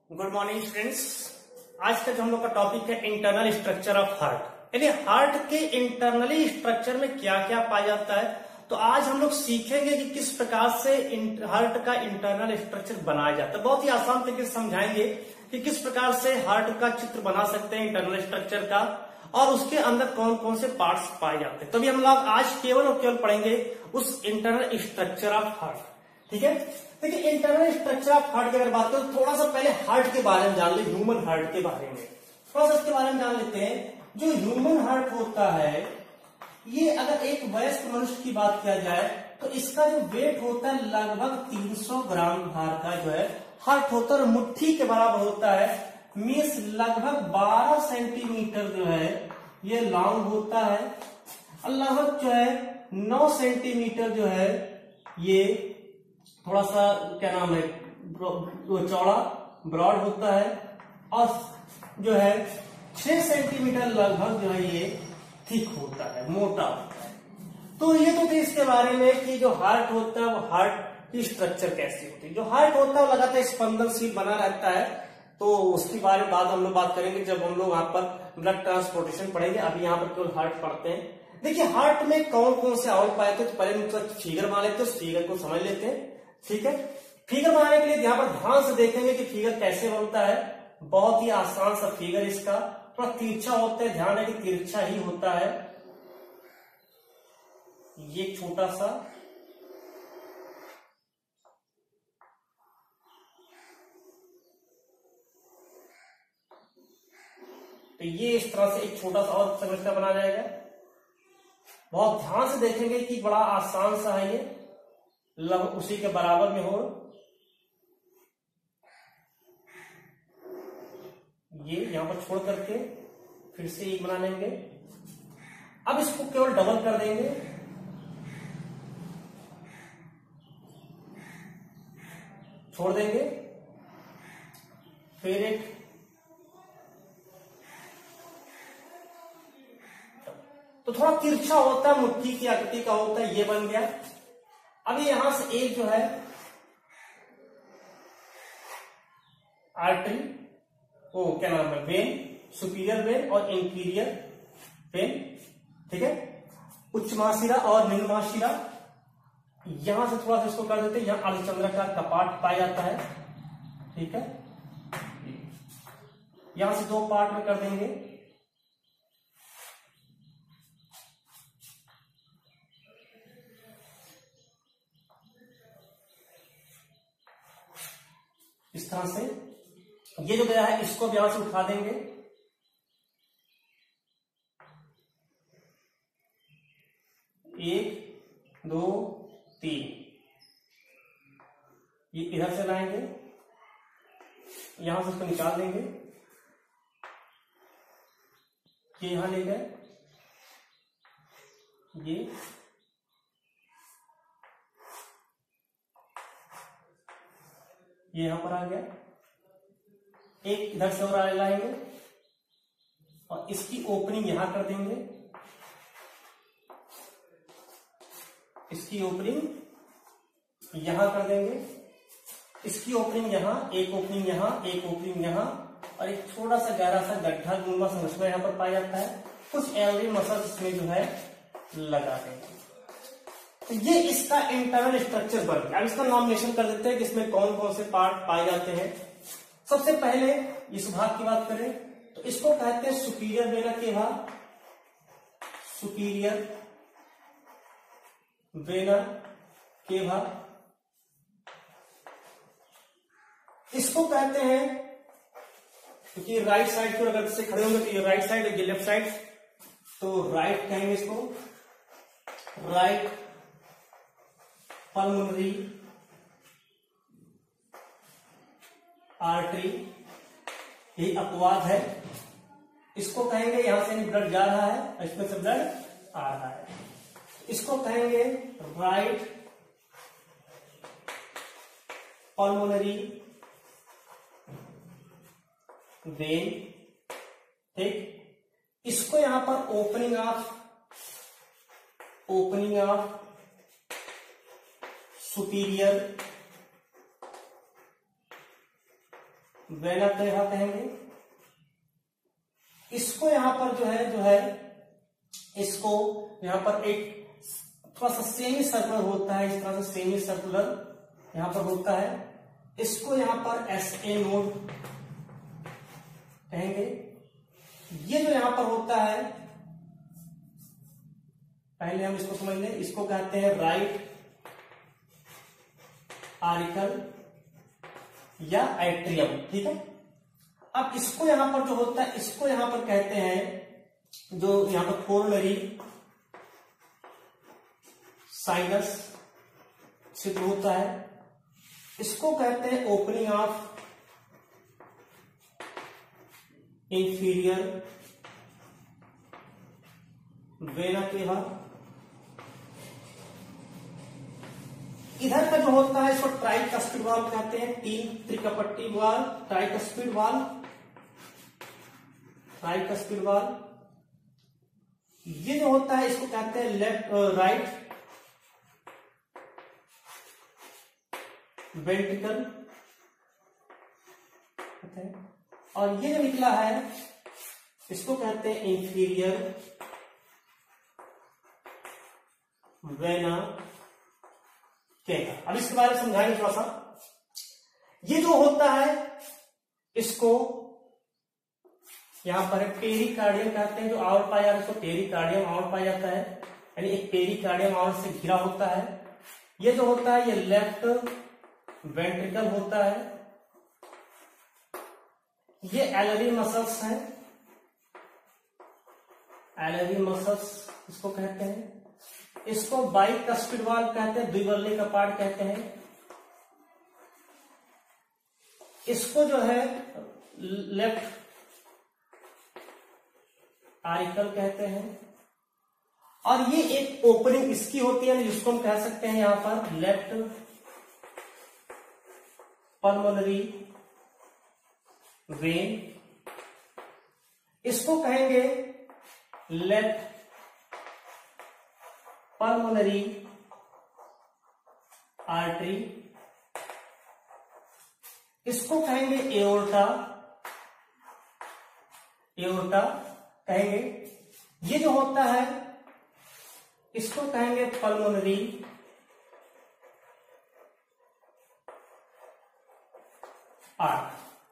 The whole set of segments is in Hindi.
Good morning students. आज का जो हम लोग का टॉपिक है इंटरनल स्ट्रक्चर ऑफ हार्ट, यानी हार्ट के इंटरनली स्ट्रक्चर में क्या क्या पाया जाता है। तो आज हम लोग सीखेंगे कि किस प्रकार से हार्ट का इंटरनल स्ट्रक्चर बनाया जाता है। बहुत ही आसान तरीके से समझाएंगे कि किस प्रकार से हार्ट का चित्र बना सकते हैं इंटरनल स्ट्रक्चर का, और उसके अंदर कौन कौन से पार्ट्स पाए जाते हैं। तो अभी हम लोग आज केवल और केवल पढ़ेंगे उस इंटरनल स्ट्रक्चर ऑफ हार्ट। ठीक है, देखिए इंटरनल स्ट्रक्चर ऑफ हार्ट की अगर बात करें तो थोड़ा सा पहले हार्ट के बारे में जान ले, ह्यूमन हार्ट के बारे में थोड़ा सा इसके बारे में जान लेते हैं। जो ह्यूमन हार्ट होता है, ये अगर एक वयस्क मनुष्य की बात किया जाए तो इसका जो वेट होता है लगभग 300 ग्राम भार का जो है हार्ट होता है, और मुट्ठी के बराबर होता है। मीन्स लगभग 12 सेंटीमीटर जो है ये लॉन्ग होता है, और लगभग जो है 9 सेंटीमीटर जो है ये थोड़ा सा क्या नाम है चौड़ा ब्रॉड होता है, और जो है 6 सेंटीमीटर लगभग जो है ये थिक होता है, मोटा होता है। तो ये तो थे इसके बारे में कि जो हार्ट होता है वो हार्ट की स्ट्रक्चर कैसी होती है। जो हार्ट होता है वो लगातार स्पंदनशील बना रहता है, तो उसके बारे में बाद हम लोग बात करेंगे जब हम लोग यहाँ पर ब्लड ट्रांसपोर्टेशन पढ़ेंगे। अभी यहाँ पर केवल हार्ट पढ़ते हैं। देखिए हार्ट में कौन कौन से अवयव पाए थे, तो पहले हम फिगर बना लेते हैं, उस फिगर को समझ लेते हैं। ठीक है, फिगर बनाने के लिए यहाँ पर ध्यान से देखेंगे कि फिगर कैसे बनता है। बहुत ही आसान सा फिगर, इसका थोड़ा तिरछा होता है, ध्यान है कि तिरछा ही होता है। ये छोटा सा तो ये इस तरह से एक छोटा सा और समझ बना जाएगा। बहुत ध्यान से देखेंगे कि बड़ा आसान सा है ये, लगभग उसी के बराबर में हो। ये यहां पर छोड़ करके फिर से एक बना लेंगे। अब इसको केवल डबल कर देंगे, छोड़ देंगे, फिर एक, तो थोड़ा तिरछा होता है, मुट्ठी की आकृति का होता है, ये बन गया। अब यहां से एक जो है आर्टरी, वो क्या नाम है, वेन, सुपीरियर वेन और इंफीरियर वेन। ठीक है, उच्च महाशिरा और निम्न महाशिरा। यहां से थोड़ा सा इसको कर देते हैं, यहां अर्धचंद्राकार कपाट पाया जाता है। ठीक है, यहां से 2 पार्ट में कर देंगे। इस तरह से ये जो गया है इसको भी यहां से उठा देंगे। एक, 2, 3, ये इधर से लाएंगे, यहां से इसको निकाल देंगे। ये यहां ले गए, ये यहां पर आ गया। एक इधर से और लाएंगे और इसकी ओपनिंग यहां कर देंगे, इसकी ओपनिंग यहां कर देंगे, इसकी ओपनिंग यहां, एक ओपनिंग यहां, एक ओपनिंग यहां, और एक छोटा सा गहरा सा गड्ढा गुम्बा संरचना यहां पर पाया जाता है। कुछ एलरी मसल इसमें जो है लगा देंगे। तो ये इसका इंटरनल स्ट्रक्चर बन गया। अब इसका नॉमिनेशन कर देते हैं कि इसमें कौन कौन से पार्ट पाए जाते हैं। सबसे पहले इस भाग की बात करें तो इसको कहते हैं सुपीरियर वेना के भाग, सुपीरियर वेना के भाग। इसको कहते हैं, क्योंकि राइट साइड को अगर से खड़े होंगे तो ये राइट साइड है, ये लेफ्ट साइड, तो राइट कहेंगे इसको, राइट पल्मोनरी आर्टरी। ये अपवाद है, इसको कहेंगे यहां से ब्लड जा रहा है, इसमें से ब्लड आ रहा है, इसको कहेंगे राइट पल्मोनरी वेन। ठीक, इसको यहां पर opening of superior vena cava कहेंगे। इसको यहां पर जो है इसको यहां पर एक थोड़ा सा सेमी सर्कुलर होता है, इस तरह से सेमी सर्कुलर यहां पर होता है, इसको यहां पर SA नोड कहेंगे। ये जो यहां पर होता है, पहले हम इसको समझ लें, इसको कहते हैं राइट आरिकल या एट्रियम, ठीक है। अब इसको यहां पर जो होता है, इसको यहां पर कहते हैं, जो यहां पर कोरोनरी साइनस क्षेत्र होता है, इसको कहते हैं opening of inferior vena cava. इधर का जो होता है इसको ट्राइकस्पिड वाल्व कहते हैं, तीन त्रिकपट्टी valve, tricuspid valve, tricuspid valve. ये जो होता है इसको कहते हैं लेफ्ट राइट वेंट्रिकल, और ये जो निकला है इसको कहते हैं इंफीरियर वेना केवा। अब इसके बारे में समझाएंगे थोड़ा सा। ये जो होता है इसको यहां पर पेरिकार्डियम कहते हैं, जो आवरण पाया जाता है इसको पेरिकार्डियम आवरण पाया जाता है, यानी एक पेरिकार्डियम आवरण से घिरा होता है। ये जो होता है ये लेफ्ट वेंट्रिकल होता है। ये एलरी मसल्स हैं, एलरी मसल्स इसको कहते हैं। इसको बाइकस्पिड वाल्व कहते हैं, द्विबल्ली कपाट कहते हैं। इसको जो है लेफ्ट आरिकल कहते हैं। और ये एक ओपनिंग इसकी होती है, जिसको हम कह सकते हैं यहां पर लेफ्ट पल्मोनरी वेन। इसको कहेंगे लेफ्ट पल्मोनरी आर्टरी। इसको कहेंगे एओर्टा, एओर्टा कहेंगे। ये जो होता है इसको कहेंगे पल्मोनरी आर्ट।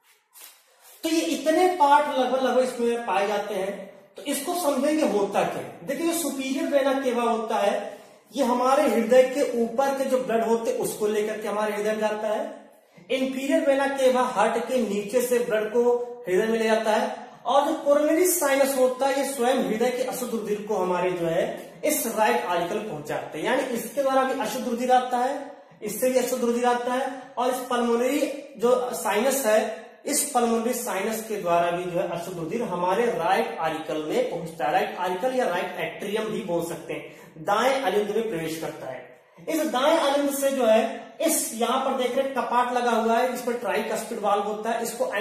तो ये इतने पार्ट लगभग इसमें पाए जाते हैं। तो इसको समझेंगे होता क्या। देखिए सुपीरियर वेना केवा होता है, ये हमारे हृदय के ऊपर के जो ब्लड होते हैं उसको लेकर के हमारे हृदय में जाता है। इंफीरियर वेना केवा हार्ट के नीचे से ब्लड को हृदय में ले जाता है। और जो कोरोनरी साइनस होता है ये स्वयं हृदय के अशुद्ध रुधिर को हमारे जो है इस राइट आरिकल पहुंचाते हैं, यानी इसके द्वारा भी अशुद्ध रुधिर आता है, इससे भी अशुद्ध रुधिर आता है। और इस पल्मोनरी जो साइनस है, इस पल्मोनरी साइनस के द्वारा भी जो है अशुद्ध रुधिर हमारे राइट आरिकल में पहुंचता है। राइट आरिकल या राइट एट्रियम भी बोल सकते हैं, दाएं अलिंद में प्रवेश करता है। इस दाएं अलिंद से जो है इस यहां पर देख रहे कपाट लगा हुआ है, इस पर ट्राइकस्पिड वाल्व होता है। इसको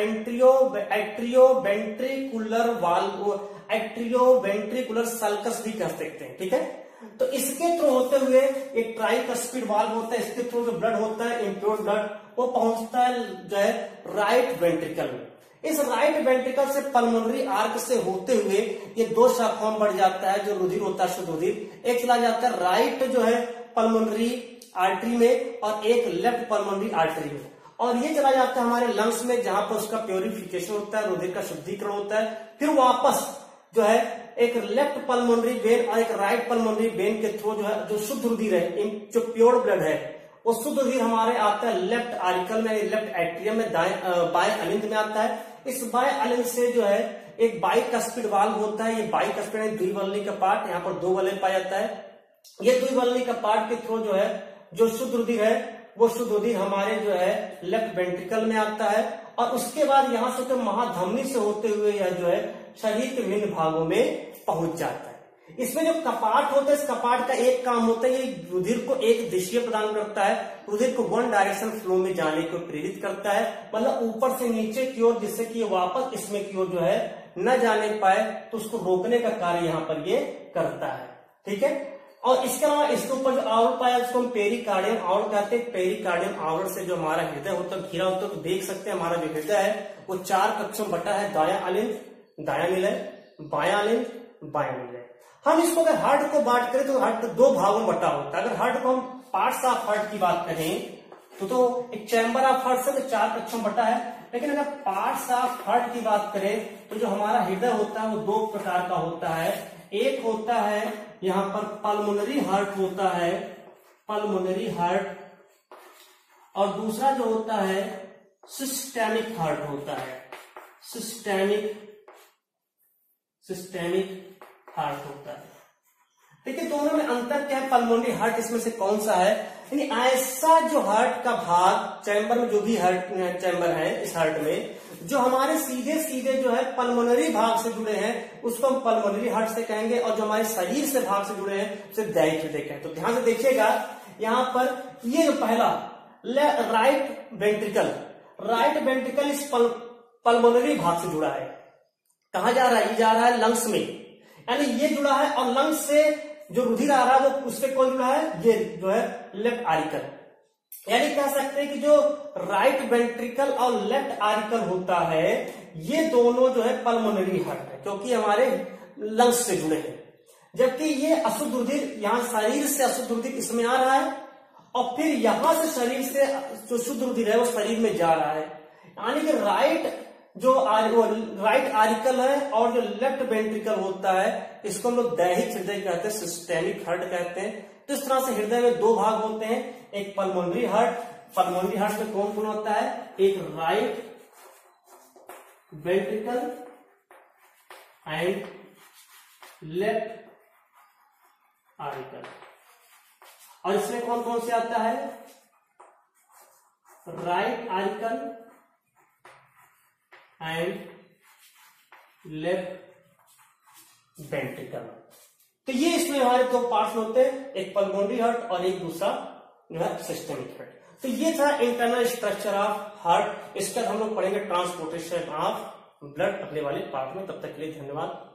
atrio ventricular valve, atrio ventricular sulcus भी कह सकते हैं, ठीक है। तो इसके थ्रू होते हुए एक ट्राइकस्पिड वाल्व होता है, इसके थ्रू जो ब्लड होता है इम्प्योर ब्लड वो पहुंचता है जो है राइट वेंट्रिकल में। इस राइट वेंट्रिकल से पल्मोनरी आर्क से होते हुए ये दो शाखाओं में बढ़ जाता है, जो रुधिर होता है शुद्ध रुधिर। एक चला जाता है राइट जो है पल्मोनरी आर्टरी में और एक लेफ्ट पल्मोनरी आर्टरी में, और ये चला जाता है हमारे लंग्स में, जहां पर उसका प्योरिफिकेशन होता है, रुधिर का शुद्धिकरण होता है। फिर वापस जो है एक लेफ्ट पल्मोनरी वेन और एक राइट पल्मोनरी वेन के थ्रू जो है जो शुद्ध रुधिर है, जो प्योर ब्लड है, वो शुद्ध रुधिर हमारे आता है लेफ्ट आरिकल में, लेफ्ट एट्रियम में, बाएं अलिंद में आता है। इस बाएं अलिंद से जो है एक बाइकस्पिड वाल्व होता है। ये बाइकस्पिड द्विबल्ली का पार्ट, यहाँ पर दो बल्ले पाया जाता है। ये द्विबल्ली का पार्ट के थ्रू जो है जो शुद्ध रुधिर है वो शुद्ध रुधिर हमारे जो है लेफ्ट वेंट्रिकल में आता है, और उसके बाद यहां से तो महाधमनी से होते हुए यह जो है शरीर के विभिन्न भागों में पहुंच जाता है। इसमें जो कपाट होता है, इस कपाट का एक काम होता है, ये रुधिर को एक दिशा प्रदान करता है, रुधिर को वन डायरेक्शन फ्लो में जाने को प्रेरित करता है, मतलब ऊपर से नीचे की ओर, जिससे कि वापस इसमें की ओर जो है न जाने पाए, तो उसको रोकने का कार्य यहाँ पर ये करता है, ठीक है। और इसके अलावा इसके ऊपर जो आवरण पाया उसको हम पेरिकार्डियम आवरण कहते हैं। पेरिकार्डियम आवरण से जो हमारा हृदय होता है घिरा होता है, तो देख सकते हैं हमारा जो हृदय है वो 4 कक्षों में बटा है, दायां अलिंद, दायां निलय, बायां अलिंद, बायां निलय। हम इसको अगर हार्ट को बांट करें तो हार्ट 2 भागों में बटा होता है। अगर हार्ट को हम पार्ट्स ऑफ हार्ट की बात करें तो एक चैम्बर ऑफ हार्ट से तो 4 कक्षों में बटा है, लेकिन अगर पार्ट्स ऑफ हार्ट की बात करें तो जो हमारा हृदय होता है वो 2 प्रकार का होता है। एक होता है यहां पर पल्मोनरी हार्ट होता है, पल्मोनरी हार्ट, और दूसरा जो होता है सिस्टेमिक हार्ट होता है, सिस्टेमिक हार्ट होता है। देखिए दोनों में अंतर क्या है, पल्मोनरी हार्ट इसमें से कौन सा है, यानी ऐसा जो हार्ट का भाग चैम्बर में जो भी हार्ट चैम्बर है इस हार्ट में जो हमारे सीधे सीधे जो है पल्मोनरी भाग से जुड़े हैं उसको हम पल्मोनरी हार्ट से कहेंगे, और जो हमारे शरीर से भाग से जुड़े हैं उसे दैहिक हृदय कहते हैं। तो ध्यान से देखिएगा यहाँ पर ये जो पहला राइट वेंट्रिकल इस पल्मोनरी भाग से जुड़ा है। कहा जा रहा है, ये जा रहा है लंग्स में, यानी ये जुड़ा है, और लंग्स से जो रुधिर आ रहा है वो उससे कौन जुड़ा है, ये जो है लेफ्ट आरिकल। यानी कह सकते हैं कि जो राइट वेंट्रिकल और लेफ्ट आरिकल होता है ये दोनों जो है पल्मोनरी हार्ट है, क्योंकि हमारे लंग्स से जुड़े हैं। जबकि ये अशुद्ध रुधिर यहाँ शरीर से अशुद्ध रुधिर इसमें आ रहा है, और फिर यहां से शरीर से जो शुद्ध रुधिर है वो शरीर में जा रहा है। यानी कि राइट आरिकल है और जो लेफ्ट वेंट्रिकल होता है इसको हम लोग दैहिक हृदय कहते हैं, सिस्टेमिक हार्ट कहते हैं। तो इस तरह से हृदय में 2 भाग होते हैं, एक पल्मोनरी हार्ट में कौन कौन होता है, एक right ventricle and left auricle, और इसमें कौन कौन से आता है, right auricle and left ventricle. तो ये इसमें हमारे 2 पार्ट्स होते हैं, एक पल्मोनरी हार्ट और एक दूसरा जो है सिस्टेमिक हार्ट। तो ये था इंटरनल स्ट्रक्चर ऑफ हार्ट। इसका हम लोग पढ़ेंगे ट्रांसपोर्टेशन ऑफ ब्लड अगले वाले पार्ट में। तब तक के लिए धन्यवाद।